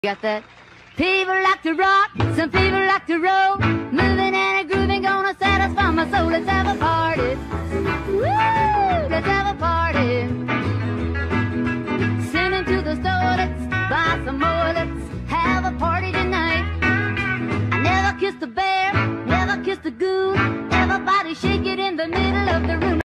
Got that? People like to rock, some people like to roll, moving and a grooving, gonna satisfy my soul. Let's have a party. Woo! Let's have a party. Sending to the store, let's buy some more. Let's have a party tonight. I never kissed a bear, never kissed a goon. Everybody shake it in the middle of the room.